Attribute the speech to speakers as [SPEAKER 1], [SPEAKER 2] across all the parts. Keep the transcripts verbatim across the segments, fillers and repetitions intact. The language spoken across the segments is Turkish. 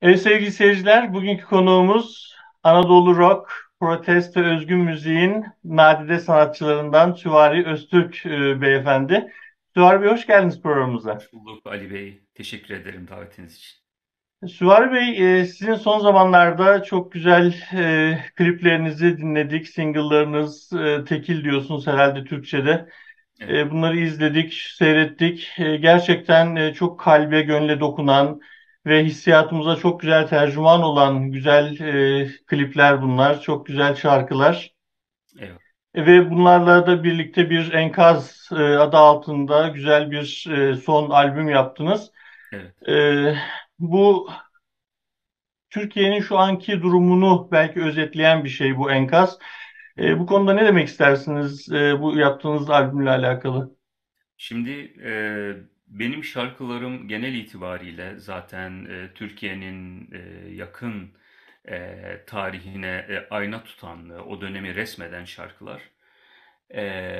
[SPEAKER 1] Evet sevgili seyirciler, bugünkü konuğumuz Anadolu Rock, protest ve özgün müziğin nadide sanatçılarından Süvari Öztürk e, beyefendi. Süvari Bey hoş geldiniz programımıza.
[SPEAKER 2] Hoş bulduk Ali Bey. Teşekkür ederim davetiniz için.
[SPEAKER 1] Süvari Bey, e, sizin son zamanlarda çok güzel e, kliplerinizi dinledik. Single'larınız e, tekil diyorsunuz herhalde Türkçe'de.
[SPEAKER 2] Evet,
[SPEAKER 1] E, bunları izledik, seyrettik. E, gerçekten e, çok kalbe, gönle dokunan ve hissiyatımıza çok güzel tercüman olan güzel e, klipler bunlar. Çok güzel şarkılar.
[SPEAKER 2] evet,
[SPEAKER 1] E, ve bunlarla da birlikte bir Enkaz e, adı altında güzel bir e, son albüm yaptınız.
[SPEAKER 2] evet.
[SPEAKER 1] E, bu Türkiye'nin şu anki durumunu belki özetleyen bir şey bu Enkaz. E, bu konuda ne demek istersiniz e, bu yaptığınız albümle alakalı?
[SPEAKER 2] Şimdi e, benim şarkılarım genel itibariyle zaten e, Türkiye'nin e, yakın e, tarihine e, ayna tutan, e, o dönemi resmeden şarkılar. E,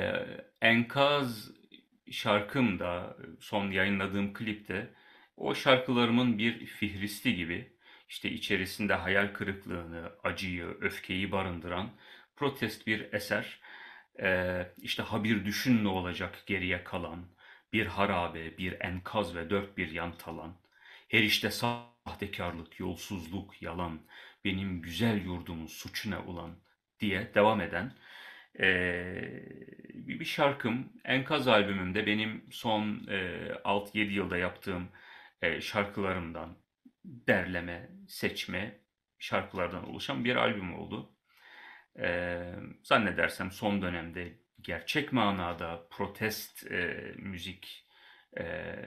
[SPEAKER 2] Enkaz şarkım da son yayınladığım klipte o şarkılarımın bir fihristi gibi işte içerisinde hayal kırıklığını, acıyı, öfkeyi barındıran protest bir eser. Ee, işte ha bir düşün ne olacak geriye kalan, bir harabe, bir enkaz ve dört bir yan talan. Her işte sahtekarlık, yolsuzluk, yalan, benim güzel yurdumun suçu ne ulan diye devam eden ee, bir bir şarkım. Enkaz albümümde benim son e, altı yedi yılda yaptığım e, şarkılarımdan derleme, seçme şarkılardan oluşan bir albüm oldu. Ee, zannedersem son dönemde gerçek manada protest e, müzik e,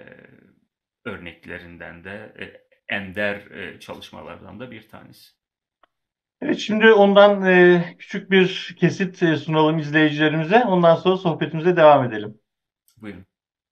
[SPEAKER 2] örneklerinden de e, ender e, çalışmalardan da bir tanesi.
[SPEAKER 1] Evet, şimdi ondan e, küçük bir kesit e, sunalım izleyicilerimize. Ondan sonra sohbetimize devam edelim.
[SPEAKER 2] Buyurun.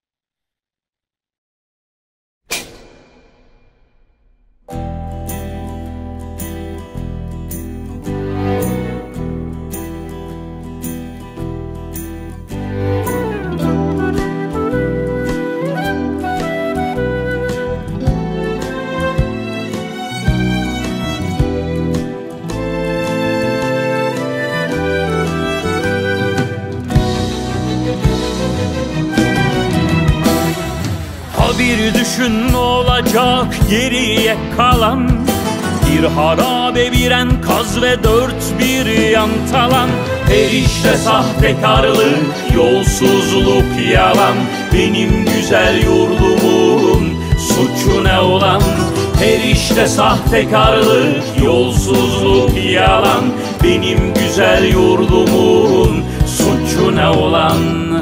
[SPEAKER 3] Ha bir düşün ne olacak geriye kalan, bir harabe, bir enkaz ve dört bir yan talan. Her işte sahtekarlık, yolsuzluk, yalan, benim güzel yurdumun suçu ne olan? Her işte sahtekarlık, yolsuzluk, yalan, benim güzel yurdumun suçu ne olan?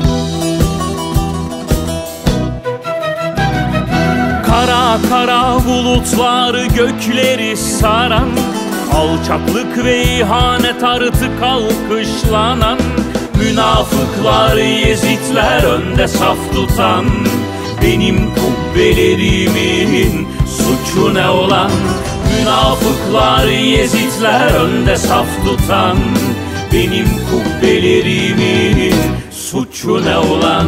[SPEAKER 3] Kara kara bulutlar gökleri saran, alçaklık ve ihanet artık alkışlanan, münafıklar, yezitler önde saf tutan, benim kubbelerimin suçu ne olan? Münafıklar, yezitler önde saf tutan, benim kubbelerimin suçu ne olan?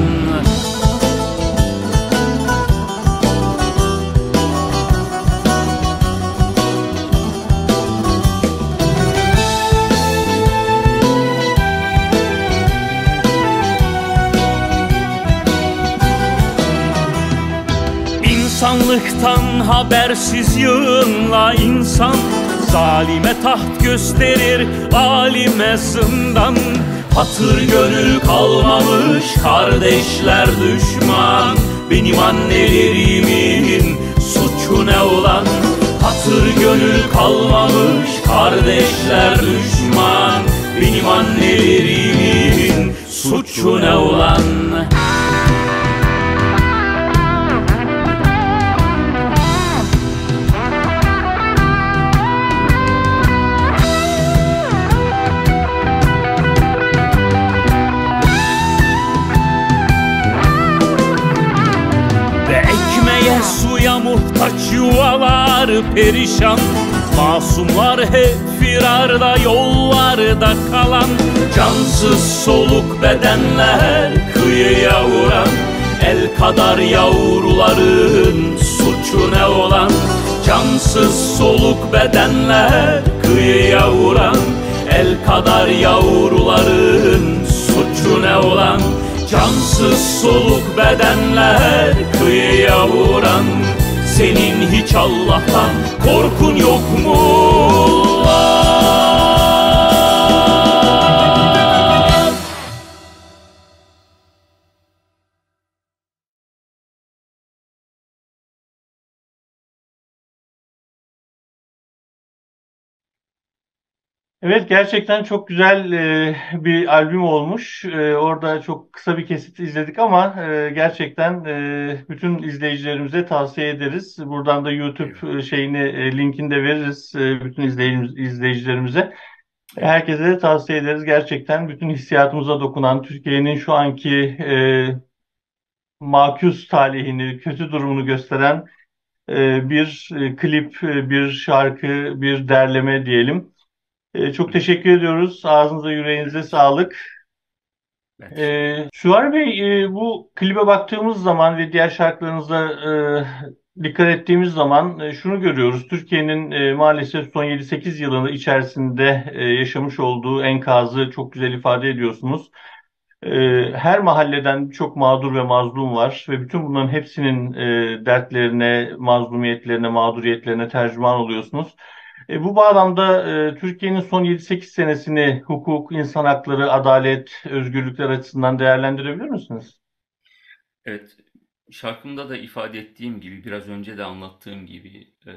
[SPEAKER 3] İnsanlıktan habersiz yığınla insan, zalime taht gösterir, alime zindan. Hatır gönül kalmamış, kardeşler düşman, benim annelerimin suçu ne olan? Hatır gönül kalmamış, kardeşler düşman, benim annelerimin suçu ne olan? Suya muhtaç yuvalar perişan, masumlar hep firarda, yollarda kalan, cansız soluk bedenler kıyıya vuran, el kadar yavruların suçu ne olan? Cansız soluk bedenler kıyıya vuran, el kadar yavruların suçu ne olan? Cansız soluk bedenler kıyıya vuran, senin hiç Allah'tan korkun yok mu lan?
[SPEAKER 1] Evet, gerçekten çok güzel e, bir albüm olmuş. E, orada çok kısa bir kesit izledik ama e, gerçekten e, bütün izleyicilerimize tavsiye ederiz. Buradan da YouTube
[SPEAKER 2] Eyvallah.
[SPEAKER 1] e, şeyini e, linkini de veririz e, bütün izleyici- izleyicilerimize.
[SPEAKER 2] Eyvallah.
[SPEAKER 1] Herkese de tavsiye ederiz. Gerçekten bütün hissiyatımıza dokunan Türkiye'nin şu anki e, makus talihini, kötü durumunu gösteren e, bir e, klip, e, bir şarkı, bir derleme diyelim. E, çok
[SPEAKER 2] Hı hı.
[SPEAKER 1] teşekkür ediyoruz. Ağzınıza,
[SPEAKER 2] Ben
[SPEAKER 1] yüreğinize
[SPEAKER 2] teşekkür ederim.
[SPEAKER 1] sağlık.
[SPEAKER 2] Ben teşekkür
[SPEAKER 1] E,
[SPEAKER 2] ederim.
[SPEAKER 1] Süher Bey, e, bu klibe baktığımız zaman ve diğer şarkılarınıza e, dikkat ettiğimiz zaman e, şunu görüyoruz. Türkiye'nin e, maalesef son yedi sekiz yılının içerisinde e, yaşamış olduğu enkazı çok güzel ifade ediyorsunuz. E,
[SPEAKER 2] Hı hı.
[SPEAKER 1] Her mahalleden çok mağdur ve mazlum var ve bütün bunların hepsinin e, dertlerine, mazlumiyetlerine, mağduriyetlerine tercüman oluyorsunuz. E, bu bağlamda e, Türkiye'nin son yedi sekiz senesini hukuk, insan hakları, adalet, özgürlükler açısından değerlendirebilir misiniz?
[SPEAKER 2] Evet, şarkımda da ifade ettiğim gibi, biraz önce de anlattığım gibi, e,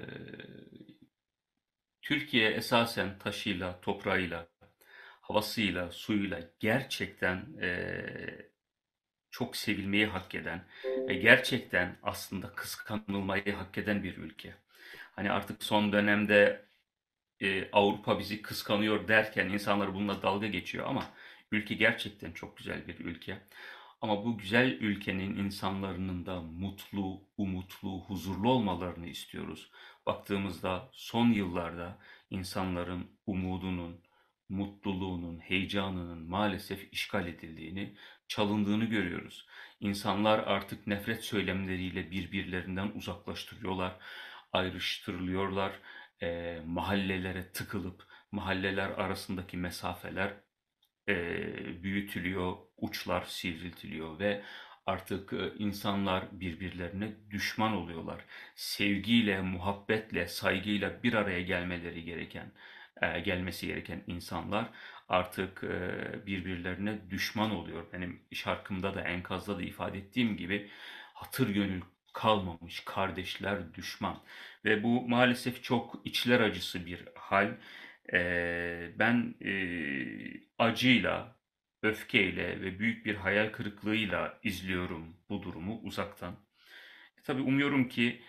[SPEAKER 2] Türkiye esasen taşıyla, toprağıyla, havasıyla, suyuyla gerçekten e, çok sevilmeyi hak eden ve gerçekten aslında kıskanılmayı hak eden bir ülke. Hani artık son dönemde e, Avrupa bizi kıskanıyor derken insanlar bununla dalga geçiyor ama ülke gerçekten çok güzel bir ülke. Ama bu güzel ülkenin insanların da mutlu, umutlu, huzurlu olmalarını istiyoruz. Baktığımızda son yıllarda insanların umudunun, mutluluğunun, heyecanının maalesef işgal edildiğini, çalındığını görüyoruz. İnsanlar artık nefret söylemleriyle birbirlerinden uzaklaştırıyorlar, ayrıştırılıyorlar, eee, mahallelere tıkılıp mahalleler arasındaki mesafeler eee, büyütülüyor, uçlar sivriltiliyor ve artık e, insanlar birbirlerine düşman oluyorlar. Sevgiyle, muhabbetle, saygıyla bir araya gelmeleri gereken, e, gelmesi gereken insanlar artık e, birbirlerine düşman oluyor. Benim şarkımda da, enkazda da ifade ettiğim gibi, hatır gönül kalmamış, kardeşler düşman. Ve bu maalesef çok içler acısı bir hal. Eee, ben eee, acıyla, öfkeyle ve büyük bir hayal kırıklığıyla izliyorum bu durumu uzaktan. E, tabii umuyorum ki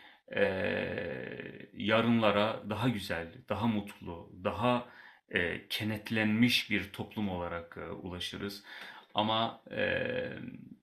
[SPEAKER 2] eee, yarınlara daha güzel, daha mutlu, daha eee, kenetlenmiş bir toplum olarak eee, ulaşırız. Ama eee,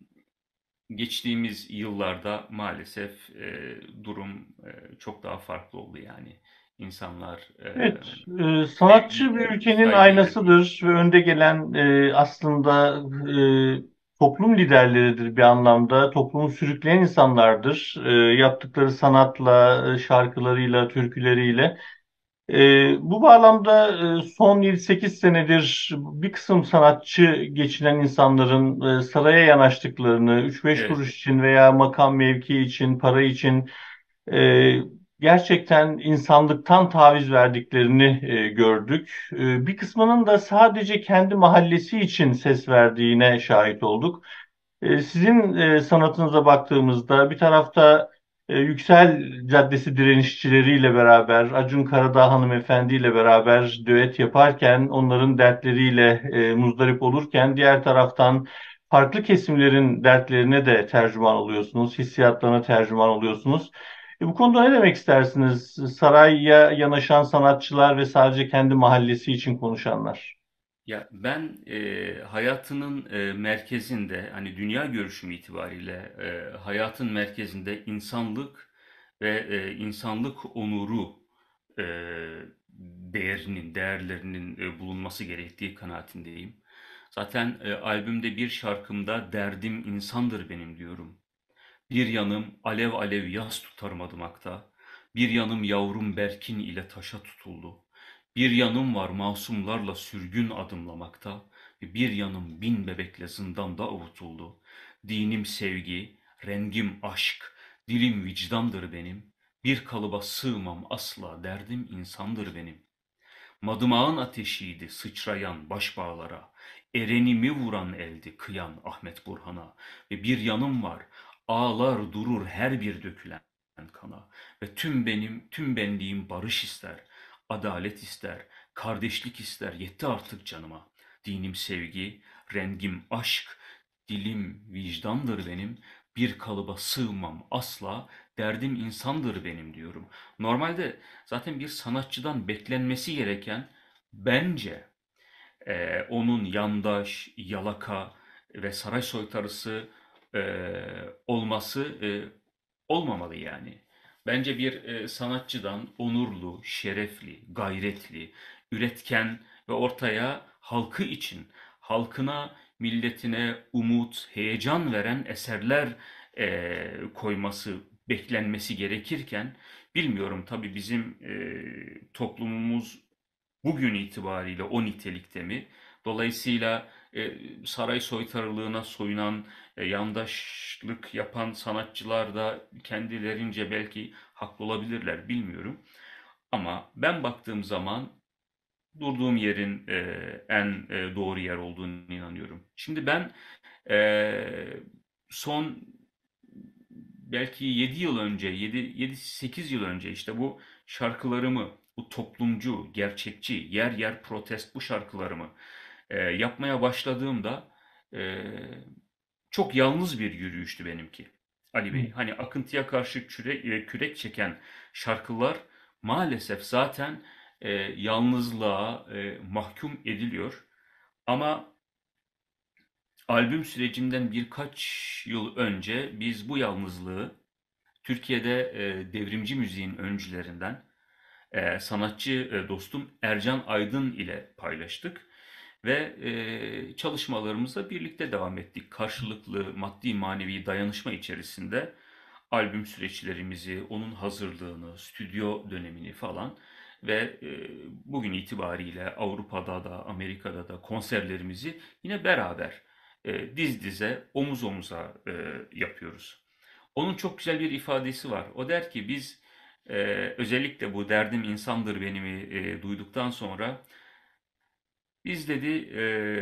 [SPEAKER 2] geçtiğimiz yıllarda maalesef eee, durum eee, çok daha farklı oldu yani. İnsanlar
[SPEAKER 1] Evet,
[SPEAKER 2] eee
[SPEAKER 1] e, sanatçı bir
[SPEAKER 2] sevgiyle,
[SPEAKER 1] ülkenin
[SPEAKER 2] saygıyla değil.
[SPEAKER 1] aynasıdır ve önde gelen e, aslında e, toplum liderleridir bir anlamda. Toplumu sürükleyen insanlardır. E, yaptıkları sanatla, e, şarkılarıyla, türküleriyle. E, bu bağlamda e, son yedi sekiz senedir bir kısım sanatçı geçinen insanların e, saraya yanaştıklarını, üç beş
[SPEAKER 2] Evet,
[SPEAKER 1] kuruş için veya makam mevki için, para için e, gerçekten insanlıktan taviz verdiklerini e, gördük. E, bir kısmının da sadece kendi mahallesi için ses verdiğine şahit olduk. E, Sizin e, sanatınıza baktığımızda bir tarafta e, Yüksel Caddesi direnişçileriyle beraber Acun Karadağ hanımefendiyle beraber düet yaparken onların dertleriyle e, muzdarip olurken diğer taraftan farklı kesimlerin dertlerine de tercüman oluyorsunuz, hissiyatlarına tercüman oluyorsunuz. E, bu konuda ne demek istersiniz? Saraya yanaşan sanatçılar ve sadece kendi mahallesi için konuşanlar.
[SPEAKER 2] ya ben e, hayatının e, merkezinde, hani dünya görüşüm itibariyle e, hayatın merkezinde insanlık ve e, insanlık onuru e, değerinin, değerlerinin e, bulunması gerektiği kanaatindeyim. Zaten e, albümde bir şarkımda derdim insandır benim diyorum. Bir yanım alev alev yas tutar madımakta. Bir yanım yavrum Berkin ile taşa tutuldu. Bir yanım var masumlarla sürgün adımlamakta. Ve bir yanım bin bebekle zindanda avutuldu. Dinim sevgi, rengim aşk, dilim vicdandır benim. Bir kalıba sığmam asla, derdim insandır benim. Madımağın ateşiydi sıçrayan başbağlara, erenimi vuran eldi kıyan Ahmet Burhan'a. Ve bir yanım var, ağlar durur her bir dökülen kana. Ve tüm benim, tüm benliğim barış ister, adalet ister, kardeşlik ister, yetti artık canıma. Dinim sevgi, rengim aşk, dilim vicdandır benim, bir kalıba sığmam asla, derdim insandır benim diyorum. Normalde zaten bir sanatçıdan beklenmesi gereken bence e, onun yandaş, yalaka ve saray soytarısı e, olması e, olmamalı yani. Bence bir e, sanatçıdan onurlu, şerefli, gayretli, üretken ve ortaya halkı için, halkına, milletine umut, heyecan veren eserler e, koyması, beklenmesi gerekirken, bilmiyorum tabii bizim e, toplumumuz bugün itibariyle o nitelikte mi? Dolayısıyla e, saray soytarılığına soyunan, e, yandaşlık yapan sanatçılar da kendilerince belki haklı olabilirler, bilmiyorum. Ama ben baktığım zaman durduğum yerin e, en e, doğru yer olduğunu inanıyorum. Şimdi ben e, son belki yedi yıl önce, yedi sekiz yıl önce işte bu şarkılarımı, bu toplumcu, gerçekçi, yer yer protest bu şarkılarımı e, yapmaya başladığımda e, çok yalnız bir yürüyüştü benimki. Ali
[SPEAKER 1] Hı.
[SPEAKER 2] Bey, hani akıntıya karşı kürek, e, kürek çeken şarkılar maalesef zaten e, yalnızlığa e, mahkum ediliyor. Ama albüm sürecimden birkaç yıl önce biz bu yalnızlığı Türkiye'de e, devrimci müziğin öncülerinden e, sanatçı e, dostum Ercan Aydın ile paylaştık ve e, çalışmalarımıza birlikte devam ettik. Karşılıklı maddi manevi dayanışma içerisinde albüm süreçlerimizi, onun hazırlığını, stüdyo dönemini falan ve e, bugün itibariyle Avrupa'da da Amerika'da da konserlerimizi yine beraber e, diz dize, omuz omuza e, yapıyoruz. Onun çok güzel bir ifadesi var. O der ki biz e, özellikle bu derdim insandır benimi e, duyduktan sonra biz dedi e,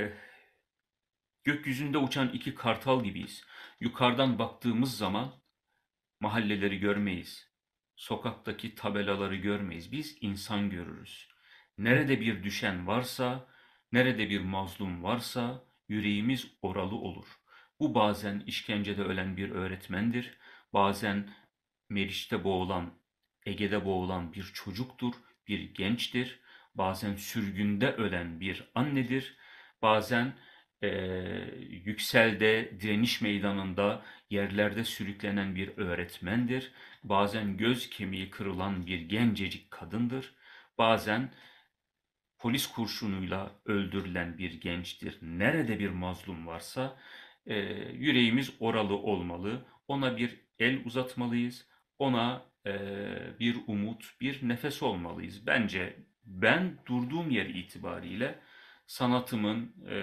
[SPEAKER 2] gökyüzünde uçan iki kartal gibiyiz. Yukarıdan baktığımız zaman mahalleleri görmeyiz. Sokaktaki tabelaları görmeyiz. Biz insan görürüz. Nerede bir düşen varsa, nerede bir mazlum varsa yüreğimiz oralı olur. Bu bazen işkencede ölen bir öğretmendir, bazen Meriç'te boğulan, Ege'de boğulan bir çocuktur, bir gençtir, bazen sürgünde ölen bir annedir, bazen eee Yüksel'de, direniş meydanında yerlerde sürüklenen bir öğretmendir, bazen göz kemiği kırılan bir gencecik kadındır, bazen polis kurşunuyla öldürülen bir gençtir. Nerede bir mazlum varsa e, yüreğimiz oralı olmalı. Ona bir el uzatmalıyız. Ona e, bir umut, bir nefes olmalıyız. Bence ben durduğum yer itibariyle sanatımın e,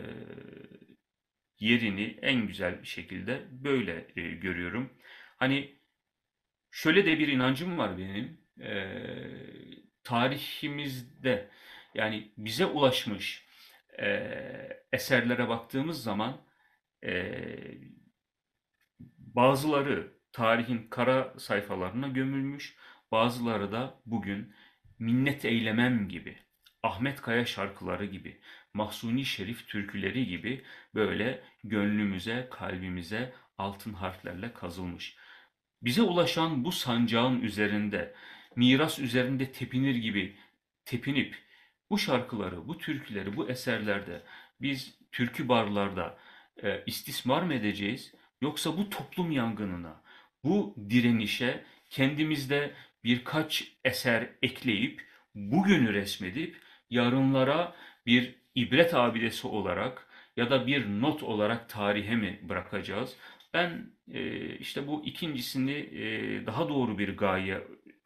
[SPEAKER 2] yerini en güzel bir şekilde böyle e, görüyorum. Hani şöyle de bir inancım var benim. Eee, tarihimizde yani bize ulaşmış eee, eserlere baktığımız zaman eee, bazıları tarihin kara sayfalarına gömülmüş, bazıları da bugün minnet eylemem gibi, Ahmet Kaya şarkıları gibi, Mahsuni Şerif türküleri gibi böyle gönlümüze, kalbimize altın harflerle kazılmış. Bize ulaşan bu sancağın üzerinde, miras üzerinde tepinir gibi tepinip bu şarkıları, bu türküleri, bu eserlerde biz türkü barlarda e, istismar mı edeceğiz? Yoksa bu toplum yangınına, bu direnişe kendimizde birkaç eser ekleyip, bugünü resmedip, yarınlara bir ibret abidesi olarak ya da bir not olarak tarihe mi bırakacağız? Ben e, işte bu ikincisini e, daha doğru bir gaye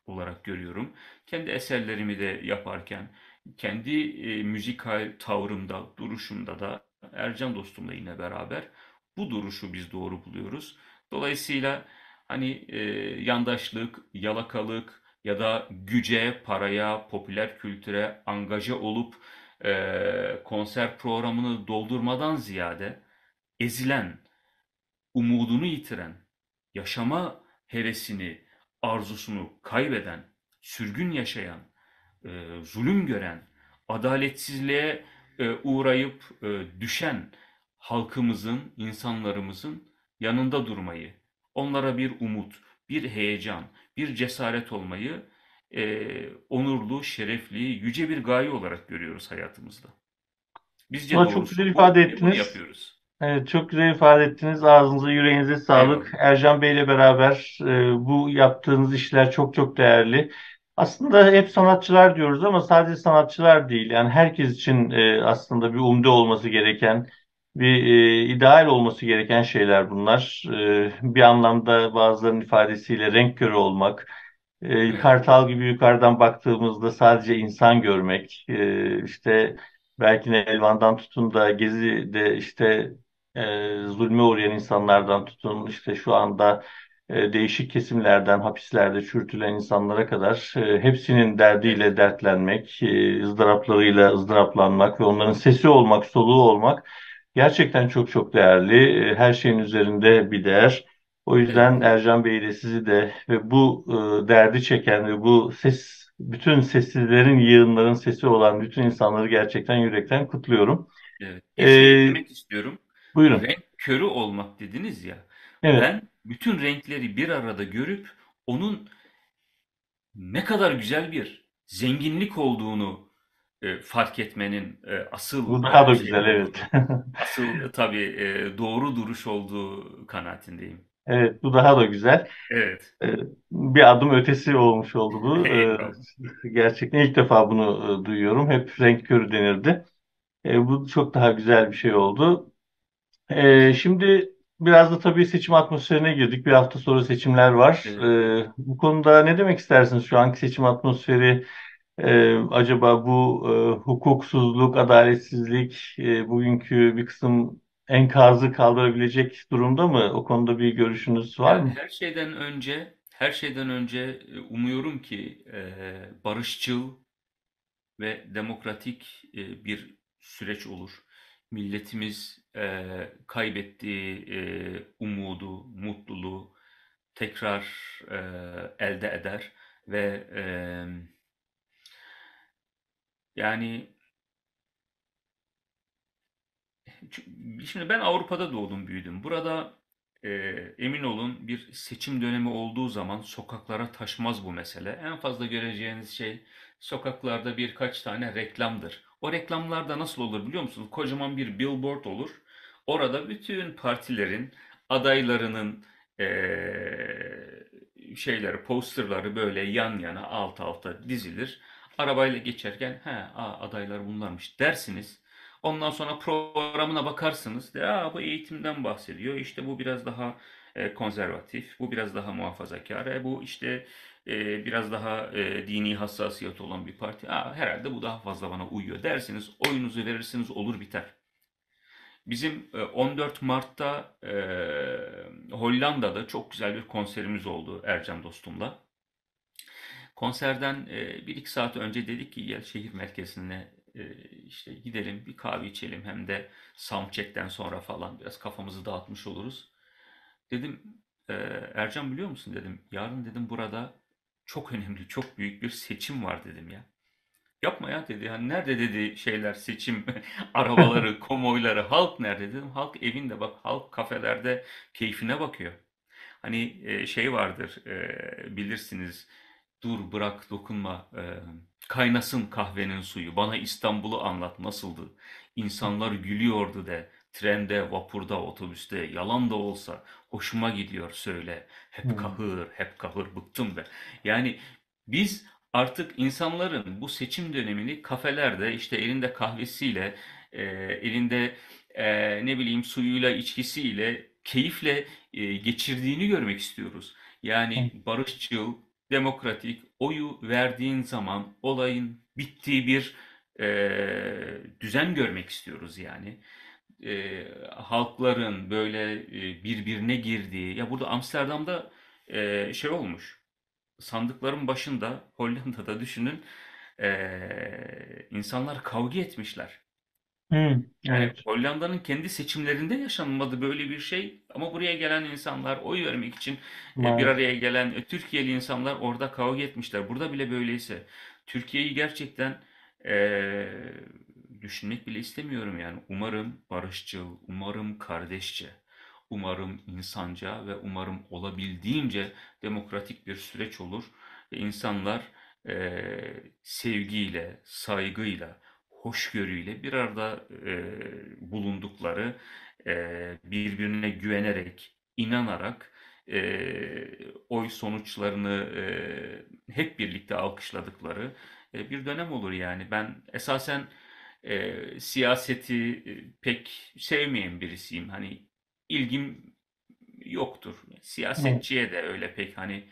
[SPEAKER 2] olarak görüyorum. Kendi eserlerimi de yaparken, kendi e, müzikal tavrımda, duruşumda da Ercan dostumla yine beraber bu duruşu biz doğru buluyoruz. Dolayısıyla hani e, yandaşlık, yalakalık ya da güce, paraya, popüler kültüre angaje olup e, konser programını doldurmadan ziyade ezilen, umudunu yitiren, yaşama hevesini, arzusunu kaybeden, sürgün yaşayan, e, zulüm gören, adaletsizliğe e, uğrayıp e, düşen halkımızın, insanlarımızın yanında durmayı, onlara bir umut, bir heyecan, bir cesaret olmayı e, onurlu, şerefli, yüce bir gaye olarak görüyoruz hayatımızda. Bizce
[SPEAKER 1] Buna çok güzel
[SPEAKER 2] doğrusu
[SPEAKER 1] ifade
[SPEAKER 2] bu ve bunu
[SPEAKER 1] ettiniz.
[SPEAKER 2] yapıyoruz.
[SPEAKER 1] Evet, çok güzel ifade ettiniz. Ağzınıza, yüreğinize sağlık.
[SPEAKER 2] Eyvallah.
[SPEAKER 1] Ercan Bey ile beraber e, bu yaptığınız işler çok çok değerli. Aslında hep sanatçılar diyoruz ama sadece sanatçılar değil. Yani herkes için e, aslında bir umde olması gereken, bir e, ideal olması gereken şeyler bunlar. E, bir anlamda bazılarının ifadesiyle renk körü olmak, e,
[SPEAKER 2] Evet,
[SPEAKER 1] kartal gibi yukarıdan baktığımızda sadece insan görmek, e, işte belki de Elvan'dan tutun da Gezi'de işte e, zulme uğrayan insanlardan tutun işte şu anda e, değişik kesimlerden hapislerde çürütülen insanlara kadar e, hepsinin
[SPEAKER 2] evet,
[SPEAKER 1] derdiyle dertlenmek, e, ızdıraplarıyla ızdıraplanmak ve onların sesi olmak, soluğu olmak gerçekten çok çok değerli. E, her şeyin üzerinde bir değer. O
[SPEAKER 2] evet,
[SPEAKER 1] yüzden Ercan Bey ile sizi de ve bu e, derdi çeken ve bu ses bütün sessizlerin, yığınların sesi olan bütün insanları gerçekten yürekten kutluyorum.
[SPEAKER 2] evet. Bir şey
[SPEAKER 1] E,
[SPEAKER 2] eklemek istiyorum.
[SPEAKER 1] Buyurun.
[SPEAKER 2] Renk körü olmak dediniz ya.
[SPEAKER 1] Evet,
[SPEAKER 2] Ben bütün renkleri bir arada görüp onun ne kadar güzel bir zenginlik olduğunu e, fark etmenin e,
[SPEAKER 1] bu
[SPEAKER 2] asıl
[SPEAKER 1] daha da
[SPEAKER 2] e, şey
[SPEAKER 1] güzel, evet.
[SPEAKER 2] olduğunu, asıl e, tabii e, doğru duruş olduğu kanaatindeyim.
[SPEAKER 1] Evet, bu daha da güzel.
[SPEAKER 2] Evet.
[SPEAKER 1] E, Bir adım ötesi olmuş oldu bu.
[SPEAKER 2] Eyvallah.
[SPEAKER 1] E, gerçekten ilk defa bunu e, duyuyorum. Hep renk körü denirdi. E, bu çok daha güzel bir şey oldu. E, şimdi biraz da tabii seçim atmosferine girdik. Bir hafta sonra seçimler var.
[SPEAKER 2] Evet.
[SPEAKER 1] E, bu konuda ne demek istersiniz şu anki seçim atmosferi? Ee, acaba bu e, hukuksuzluk, adaletsizlik e, bugünkü bir kısım enkazı kaldırabilecek durumda mı? O konuda bir görüşünüz var
[SPEAKER 2] Ya
[SPEAKER 1] mı?
[SPEAKER 2] her şeyden önce, her şeyden önce e, umuyorum ki e, barışçıl ve demokratik e, bir süreç olur. Milletimiz e, kaybettiği e, umudu, mutluluğu tekrar e, elde eder ve e, yani şimdi ben Avrupa'da doğdum, büyüdüm. Burada e, emin olun bir seçim dönemi olduğu zaman sokaklara taşmaz bu mesele. En fazla göreceğiniz şey sokaklarda birkaç tane reklamdır. O reklamlar da nasıl olur biliyor musunuz? Kocaman bir billboard olur. Orada bütün partilerin adaylarının e, şeyleri, posterları böyle yan yana, alt alta dizilir. Arabayla geçerken, he, aa, adaylar bunlarmış dersiniz. Ondan sonra programına bakarsınız. De, Aa, bu eğitimden bahsediyor. İşte bu biraz daha e, konservatif, bu biraz daha muhafazakar, e, bu işte e, biraz daha e, dini hassasiyet olan bir parti. Aa, herhalde bu daha fazla bana uyuyor dersiniz. Oyunuzu verirsiniz, olur biter. Bizim e, on dört Mart'ta e, Hollanda'da çok güzel bir konserimiz oldu Ercan dostumla. Konserden e, bir iki saat önce dedik ki gel şehir merkezine e, işte gidelim bir kahve içelim hem de soundcheck'ten sonra falan biraz kafamızı dağıtmış oluruz. Dedim e, Ercan biliyor musun dedim yarın dedim burada çok önemli çok büyük bir seçim var dedim ya. Yapma ya dedi. Hani nerede dedi şeyler seçim arabaları, konvoyları, halk nerede dedim. Halk evinde bak halk kafelerde keyfine bakıyor. Hani e, şey vardır e, bilirsiniz. Dur bırak dokunma. e, kaynasın kahvenin suyu. Bana İstanbul'u anlat nasıldı? İnsanlar gülüyordu de. Trende, vapurda, otobüste, yalan da olsa hoşuma gidiyor söyle. Hep
[SPEAKER 1] Hmm.
[SPEAKER 2] kahır, hep kahır bıktım be. Yani biz artık insanların bu seçim dönemini kafelerde işte elinde kahvesiyle, e, elinde e, ne bileyim suyuyla, içkisiyle, keyifle e, geçirdiğini görmek istiyoruz. Yani barışçıl, demokratik, oyu verdiğin zaman olayın bittiği bir e, düzen görmek istiyoruz yani. E, halkların böyle e, birbirine girdiği, ya burada Amsterdam'da e, şey olmuş, sandıkların başında Hollanda'da düşünün, e, insanlar kavga etmişler.
[SPEAKER 1] Hı,
[SPEAKER 2] Yani
[SPEAKER 1] evet,
[SPEAKER 2] Hollanda'nın kendi seçimlerinde yaşanmadı böyle bir şey ama buraya gelen insanlar oy vermek için e, bir
[SPEAKER 1] maalesef.
[SPEAKER 2] araya gelen e, Türkiye'li insanlar orada kavga etmişler. Burada bile böyleyse Türkiye'yi gerçekten e, düşünmek bile istemiyorum yani. Umarım barışçıl, umarım kardeşçe, umarım insanca ve umarım olabildiğince demokratik bir süreç olur ve insanlar e, sevgiyle, saygıyla, hoşgörüyle bir arada e, bulundukları, e, birbirine güvenerek, inanarak e, oy sonuçlarını e, hep birlikte alkışladıkları e, bir dönem olur yani. Ben esasen e, siyaseti e, pek sevmeyen birisiyim. Hani ilgim yoktur.
[SPEAKER 1] Evet.
[SPEAKER 2] Siyasetçiye de öyle pek hani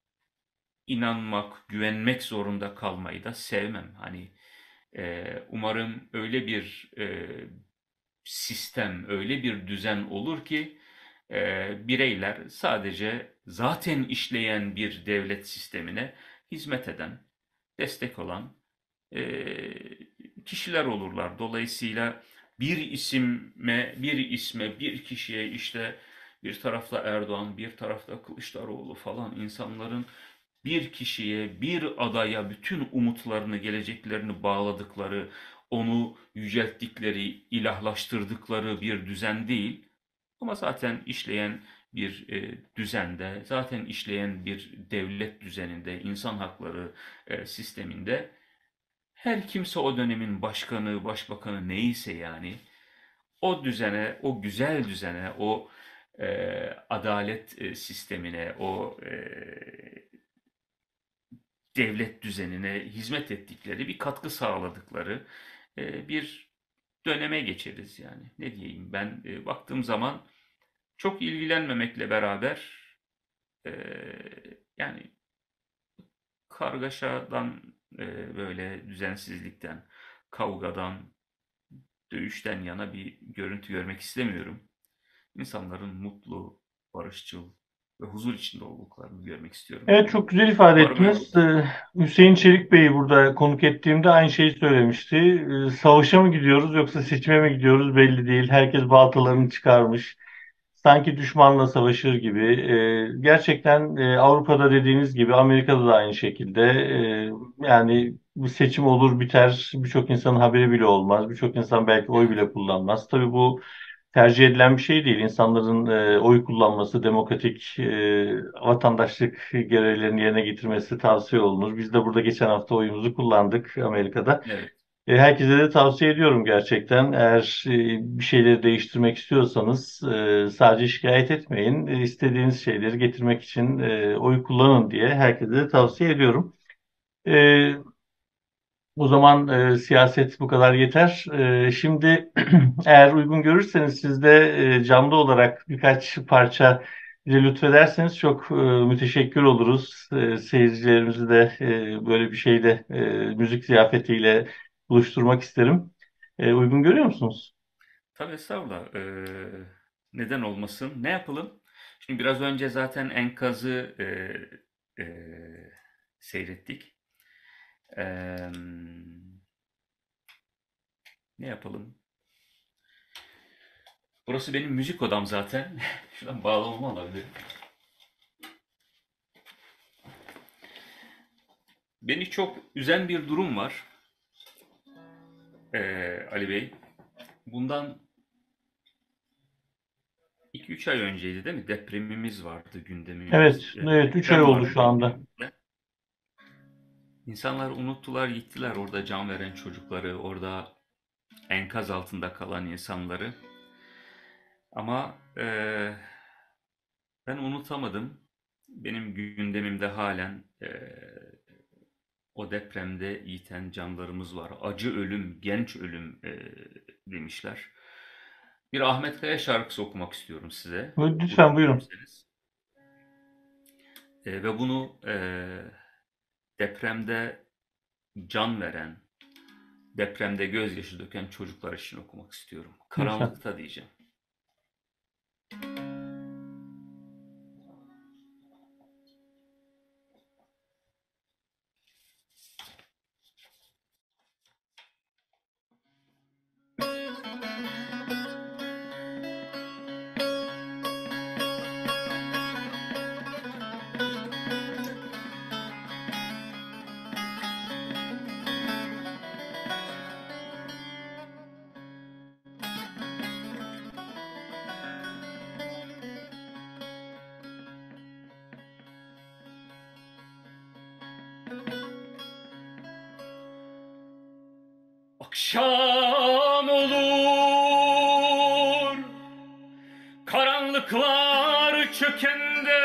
[SPEAKER 2] inanmak, güvenmek zorunda kalmayı da sevmem. Hani ee, umarım öyle bir e, sistem, öyle bir düzen olur ki e, bireyler sadece zaten işleyen bir devlet sistemine hizmet eden, destek olan e, kişiler olurlar. Dolayısıyla bir isime, bir isme, bir kişiye işte bir tarafta Erdoğan, bir tarafta Kılıçdaroğlu falan insanların bir kişiye, bir adaya bütün umutlarını, geleceklerini bağladıkları, onu yücelttikleri, ilahlaştırdıkları bir düzen değil. Ama zaten işleyen bir e, düzende, zaten işleyen bir devlet düzeninde, insan hakları e, sisteminde her kimse o dönemin başkanı, başbakanı neyse yani o düzene, o güzel düzene, o e, adalet e, sistemine, o e, devlet düzenine hizmet ettikleri, bir katkı sağladıkları e, bir döneme geçeriz yani. Ne diyeyim ben e, baktığım zaman çok ilgilenmemekle beraber e, yani kargaşadan, e, böyle düzensizlikten, kavgadan, dövüşten yana bir görüntü görmek istemiyorum. İnsanların mutlu, barışçıl ve huzur içinde olduklarını görmek istiyorum
[SPEAKER 1] Evet,
[SPEAKER 2] yani.
[SPEAKER 1] çok güzel ifade
[SPEAKER 2] Umarım öyle
[SPEAKER 1] ettiniz.
[SPEAKER 2] olur.
[SPEAKER 1] Ee, Hüseyin Çelik Bey'i burada konuk ettiğimde aynı şeyi söylemişti. Ee, Savaşa mı gidiyoruz yoksa seçime mi gidiyoruz belli değil. Herkes baltalarını çıkarmış. Sanki düşmanla savaşır gibi. Ee, gerçekten e, Avrupa'da dediğiniz gibi Amerika'da da aynı şekilde. Ee, yani bir seçim olur biter. Birçok insanın haberi bile olmaz. Birçok insan belki oy
[SPEAKER 2] Evet,
[SPEAKER 1] bile kullanmaz. Tabii bu tercih edilen bir şey değil. İnsanların e, oy kullanması, demokratik e, vatandaşlık görevlerini yerine getirmesi tavsiye olunur. Biz de burada geçen hafta oyumuzu kullandık Amerika'da.
[SPEAKER 2] evet.
[SPEAKER 1] E, herkese de tavsiye ediyorum gerçekten. Eğer e, bir şeyleri değiştirmek istiyorsanız e, sadece şikayet etmeyin. E, istediğiniz şeyleri getirmek için e, oy kullanın diye herkese de tavsiye ediyorum. E, O zaman e, siyaset bu kadar yeter. E, şimdi eğer uygun görürseniz siz de e, canlı olarak birkaç parça bize lütfederseniz çok e, müteşekkir oluruz. E, seyircilerimizi de e, böyle bir şeyde e, müzik ziyafetiyle buluşturmak isterim. E, uygun görüyor musunuz?
[SPEAKER 2] Tabii estağfurullah. Ee, neden olmasın? Ne yapalım? Şimdi biraz önce zaten enkazı e, e, seyrettik. Ee, ne yapalım? Burası benim müzik odam zaten. Şuradan bağlamamı alabilirim. Beni çok üzen bir durum var ee, Ali Bey. Bundan iki üç ay önceydi değil mi? Depremimiz vardı
[SPEAKER 1] Evet,
[SPEAKER 2] gündemimiz. Ee,
[SPEAKER 1] evet üç ay
[SPEAKER 2] deprem
[SPEAKER 1] oldu
[SPEAKER 2] vardı
[SPEAKER 1] şu anda.
[SPEAKER 2] gündemimizde. İnsanlar unuttular gittiler orada can veren çocukları, orada enkaz altında kalan insanları. Ama eee, ben unutamadım. Benim gündemimde halen eee, o depremde yiten canlarımız var. Acı ölüm, genç ölüm eee, demişler. Bir Ahmet Kaya şarkısı okumak istiyorum size.
[SPEAKER 1] Lütfen
[SPEAKER 2] Uygun
[SPEAKER 1] buyurun.
[SPEAKER 2] görürseniz. E, ve bunu e, depremde can veren, depremde gözyaşı döken çocuklar için okumak istiyorum.
[SPEAKER 1] Lütfen.
[SPEAKER 2] Karanlıkta diyeceğim. Akşam olur, karanlıklar çökende,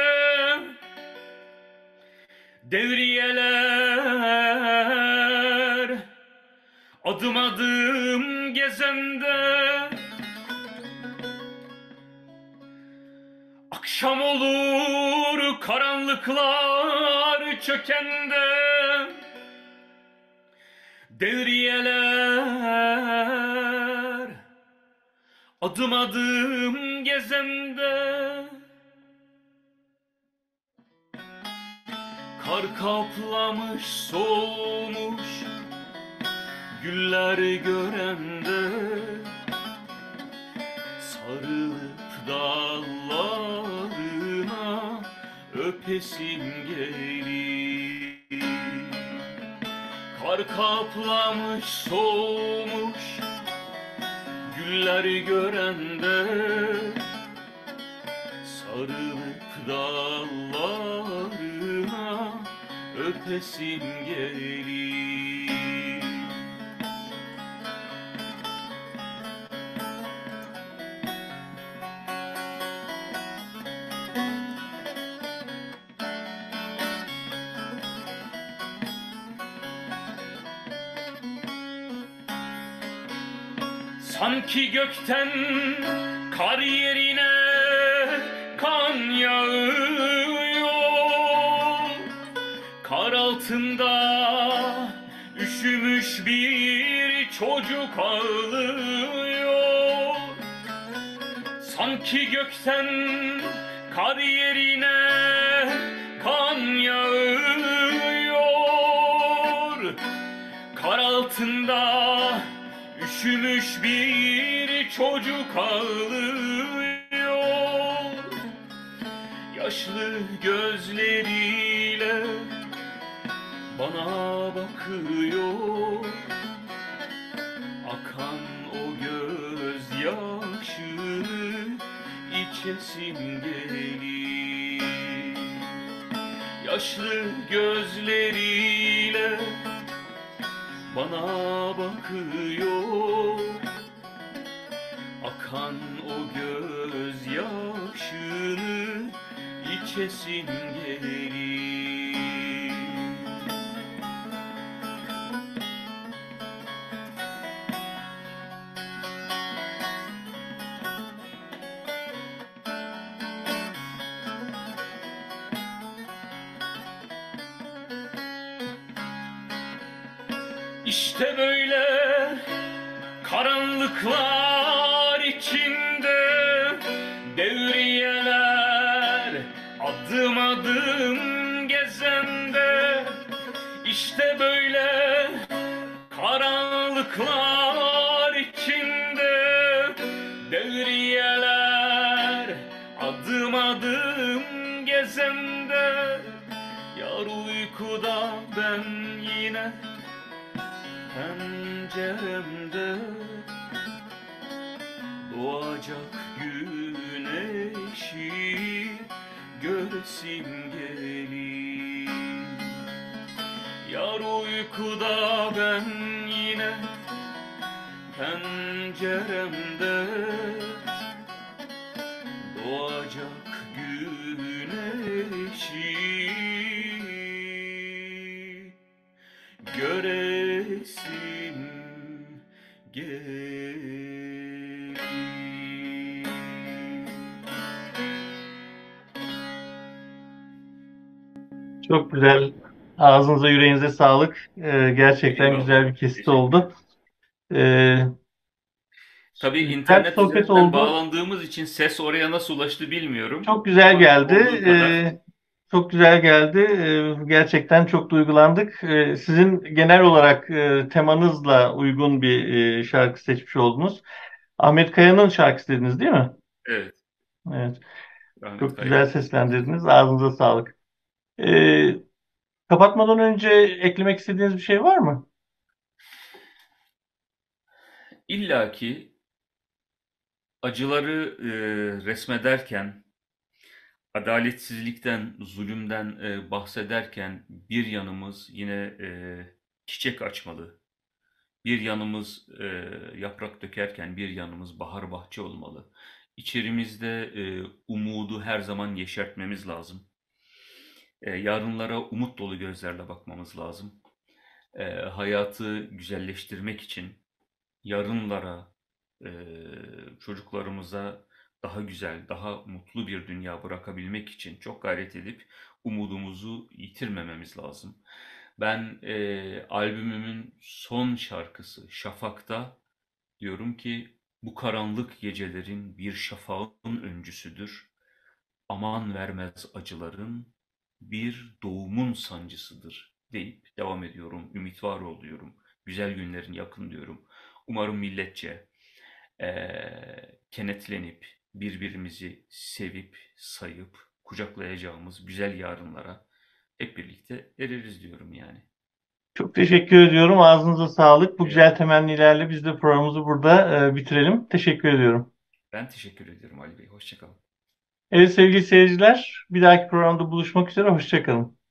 [SPEAKER 2] devriyeler adım adım gezende. Akşam olur, karanlıklar çökende, devriyeler adım adım gezende. Kar kaplamış solmuş güller görende, sarılıp dallarına öpesim gelir. Kar kaplamış solmuş güller görende, sarılıp dallarına öpesim gelir. Sanki gökten kar yerine kan yağıyor, kar altında üşümüş bir çocuk ağlıyor. Sanki gökten kar yerine kan yağıyor, kar altında üşümüş bir çocuk ağlıyor. Yaşlı gözleriyle bana bakıyor, akan o gözyaşını içesim gelir. Yaşlı gözleriyle bana bakıyor, akan o gözyaşını içesim gelir. İşte böyle karanlıklar içinde, devriyeler adım adım gezende. İşte böyle karanlıklar içinde, devriyeler adım adım gezende. Yar uykuda, ben yine penceremde, doğacak güneşi göresim gelir. Yar uykuda, ben yine penceremde, doğacak güneşi göresim gelir.
[SPEAKER 1] Çok güzel. Ağzınıza yüreğinize sağlık. Ee, gerçekten
[SPEAKER 2] Eyvallah.
[SPEAKER 1] güzel bir kesit
[SPEAKER 2] Teşekkür
[SPEAKER 1] oldu.
[SPEAKER 2] ederim.
[SPEAKER 1] Ee,
[SPEAKER 2] Tabii
[SPEAKER 1] Güzel bir
[SPEAKER 2] internet
[SPEAKER 1] sohbet
[SPEAKER 2] üzerinden
[SPEAKER 1] oldu.
[SPEAKER 2] bağlandığımız için ses oraya nasıl ulaştı bilmiyorum.
[SPEAKER 1] Çok güzel
[SPEAKER 2] Ama
[SPEAKER 1] geldi.
[SPEAKER 2] olduğu kadar.
[SPEAKER 1] Ee, çok güzel geldi. Ee, gerçekten çok duygulandık. Ee, sizin genel
[SPEAKER 2] Evet,
[SPEAKER 1] olarak e, temanızla uygun bir e, şarkı seçmiş oldunuz. Ahmet Kaya'nın şarkısı dediniz değil mi?
[SPEAKER 2] evet.
[SPEAKER 1] Evet.
[SPEAKER 2] Rahmet
[SPEAKER 1] Çok güzel
[SPEAKER 2] Kaya'nın bestesi.
[SPEAKER 1] seslendirdiniz. Ağzınıza sağlık. Ee, Kapatmadan önce eklemek istediğiniz bir şey var mı?
[SPEAKER 2] İlla ki acıları e, resmederken, adaletsizlikten, zulümden e, bahsederken bir yanımız yine e, çiçek açmalı. Bir yanımız e, yaprak dökerken bir yanımız bahar bahçe olmalı. İçerimizde e, umudu her zaman yeşertmemiz lazım. E, yarınlara umut dolu gözlerle bakmamız lazım. E, hayatı güzelleştirmek için yarınlara, e, çocuklarımıza daha güzel, daha mutlu bir dünya bırakabilmek için çok gayret edip umudumuzu yitirmememiz lazım. Ben e, albümümün son şarkısı Şafak'ta diyorum ki bu karanlık gecelerin bir şafağın öncüsüdür. Aman vermez acıların bir doğumun sancısıdır deyip devam ediyorum. Ümit var oluyorum. Güzel günlerin yakın diyorum. Umarım milletçe eee, kenetlenip birbirimizi sevip sayıp kucaklayacağımız güzel yarınlara hep birlikte ereriz diyorum yani.
[SPEAKER 1] Çok teşekkür ediyorum. Ağzınıza sağlık. Bu güzel
[SPEAKER 2] Eyvallah.
[SPEAKER 1] temennilerle biz de programımızı burada e, bitirelim. Teşekkür ediyorum.
[SPEAKER 2] Ben teşekkür ediyorum Ali Bey. Hoşça kalın.
[SPEAKER 1] Evet sevgili seyirciler, bir dahaki programda buluşmak üzere. Hoşça kalın.